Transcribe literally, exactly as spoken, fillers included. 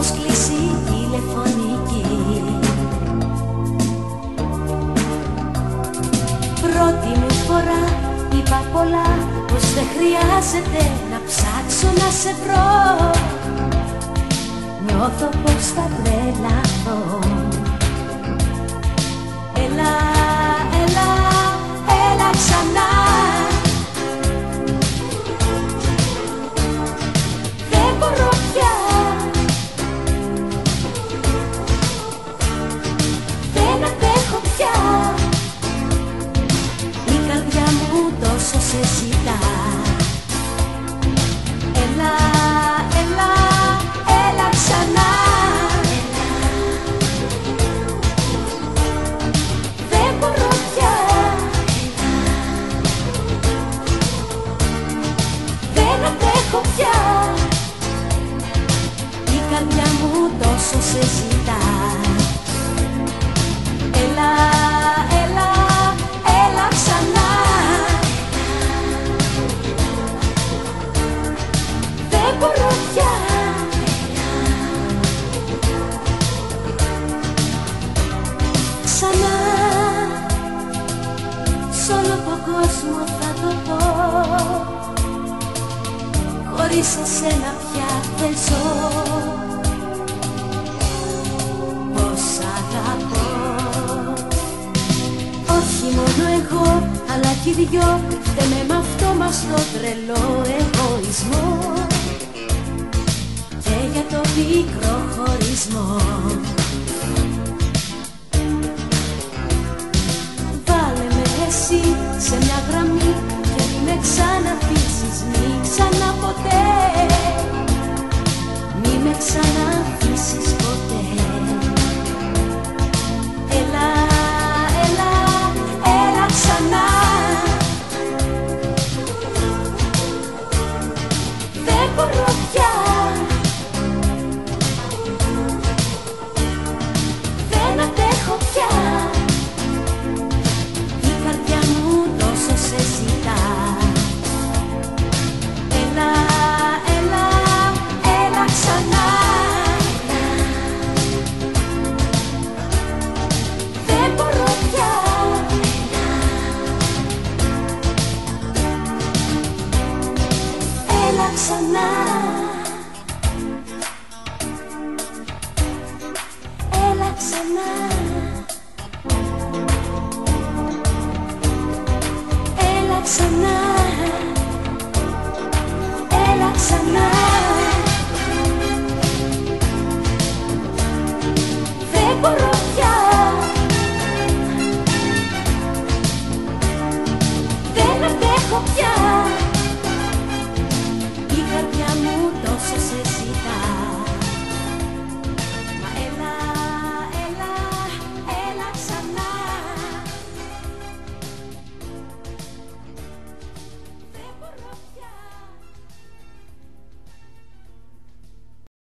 κλείσει τηλεφωνική. Πρώτη μου φορά είπα πολλά, πως δεν χρειάζεται να ψάξω να σε βρω. Νιώθω πως θα τρελαθώ. Έλα, έλα, έλα ξανά. Δεν μπορώ πια, δεν αντέχω πια. Η καρδιά μου τόσο σε ζητά. Έλα, έλα, έλα ξανά. Δεν μπορώ πια, δεν αντέχω πια. Η καρδιά μου τόσο σε ζητά. Έλα, έλα, έλα ξανά. Δεν μπορώ πια. Ξανά, σ' όλο τον κόσμο θα το πω, χωρίς εσένα πια δεν ζω. Πως αγαπώ, όχι μόνο εγώ, αλλά κι οι δυο φταίμε μ' αυτό μας το τρελό εγωισμό και για το πικρό χωρισμό. Βάλε με εσύ σε μια γραμμή και μη με ξαναφήσεις, μη ξανά ποτέ, μη με ξαναφήσεις